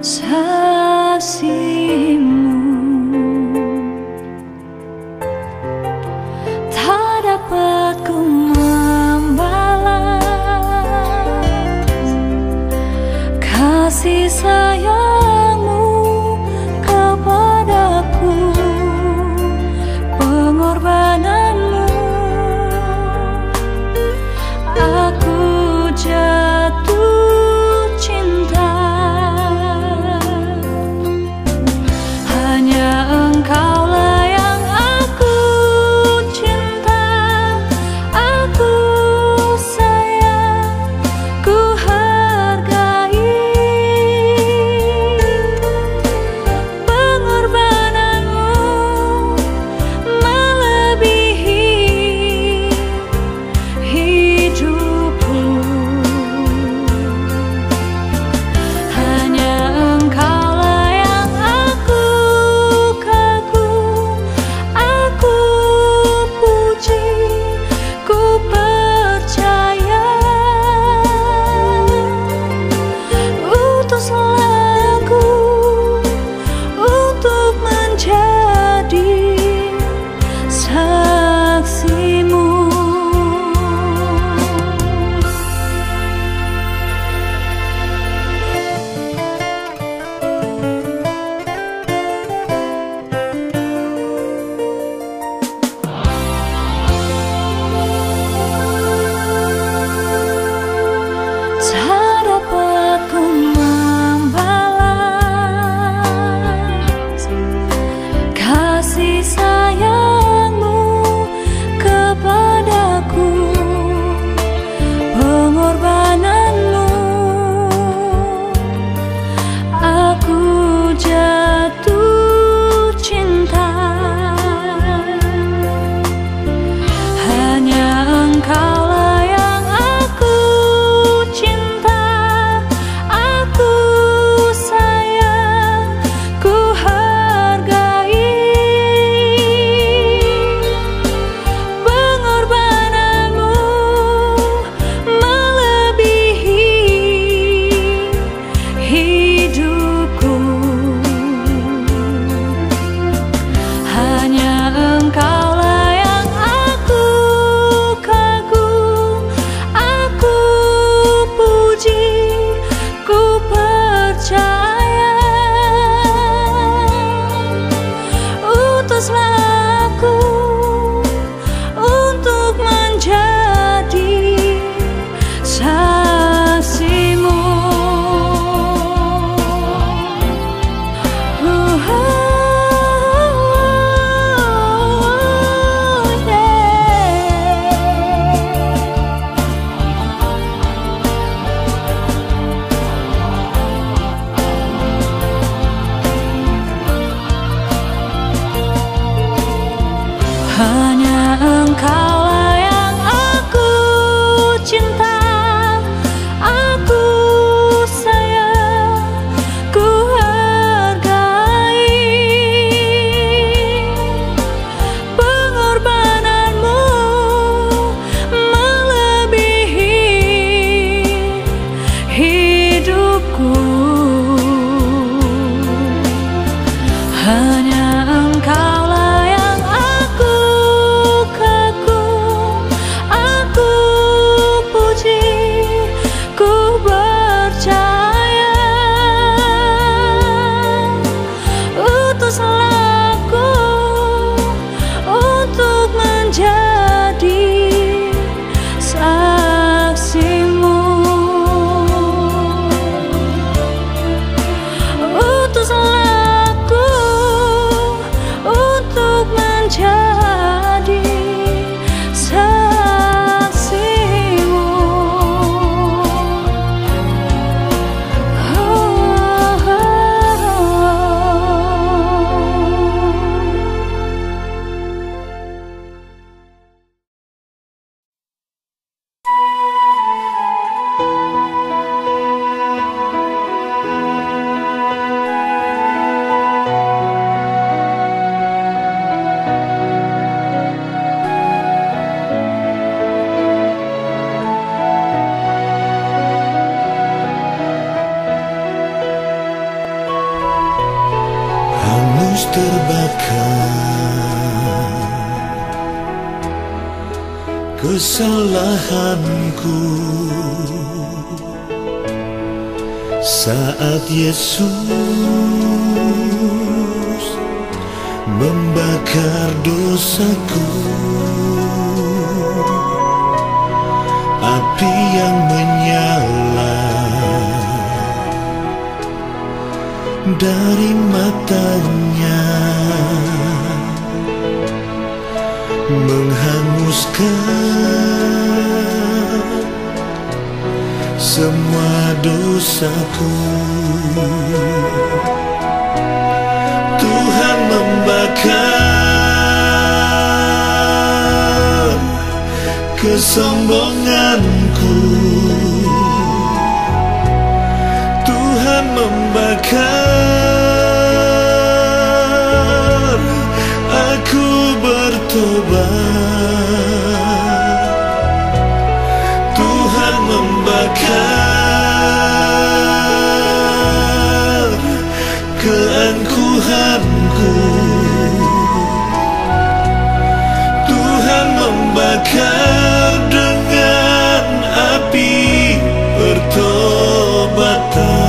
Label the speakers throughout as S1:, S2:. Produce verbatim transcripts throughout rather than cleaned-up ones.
S1: saksimu. Tak dapat ku membalas kasih sayangmu kepadaku, pengorbananmu. Aku jatuh cinta, hanya Engkaulah yang aku cinta, aku sayang, ku hargai. Pengorbananmu melebihi hidupku. Hanya Engkaulah yang aku kagum, aku puji, ku percaya. Utuslah aku untuk menjadi saksimu. Tak dapat ku membalas kasih sayangmu kepadaku, pengorbananmu. Aku jatuh cinta, hanya Engkaulah yang aku cinta, aku sayang, ku hargai. Pengorbananmu melebihi hidupku. Hanya Engkaulah yang aku kagum, aku puji, ku percaya. Utuslah aku untuk menjadi saksimu. Uh, Hanya Engkaulah yang aku cinta, aku sayang, ku hargai. Pengorbananmu melebihi hidupku. Hanya Engkaulah yang aku kagum, aku puji, ku percaya. Utuslah aku untuk menjadi saksimu.
S2: hangus terbakar kesalahanku saat Yesus membakar dosaku. Api yang menyala dari matanya menghanguskan semua dosaku. Tuhan membakar kesombonganku. Tuhan membakar, aku bertobat. Tuhan membakar keangkuhanku. Tuhan membakar dengan api pertobatan.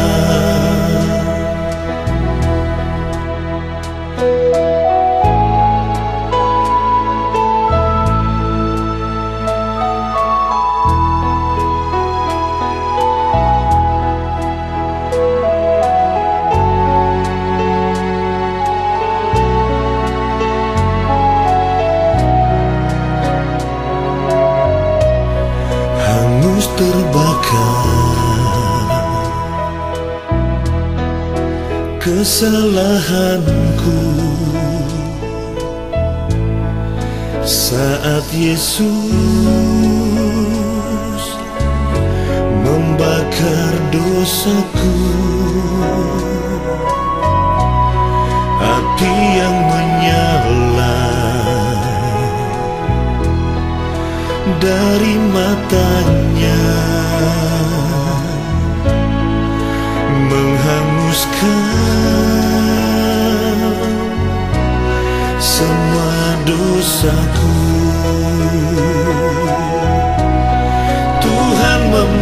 S2: Terbakar kesalahanku saat Yesus membakar dosaku. Api yang menyala dari matanya menghanguskan semua dosaku. Tuhan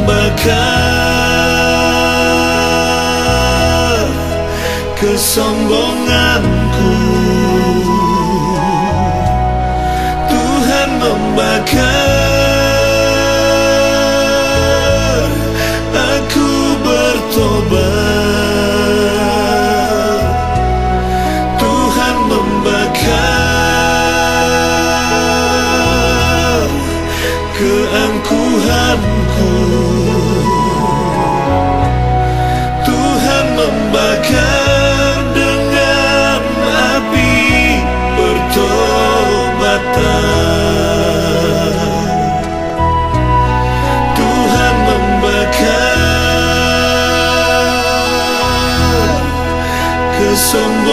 S2: membakar kesombonganku. Tuhan membakar, aku bertobat. Tuhan membakar keangkuhanku. Tuhan membakar dengan api pertobatan. Tuhan membakar kesombongan.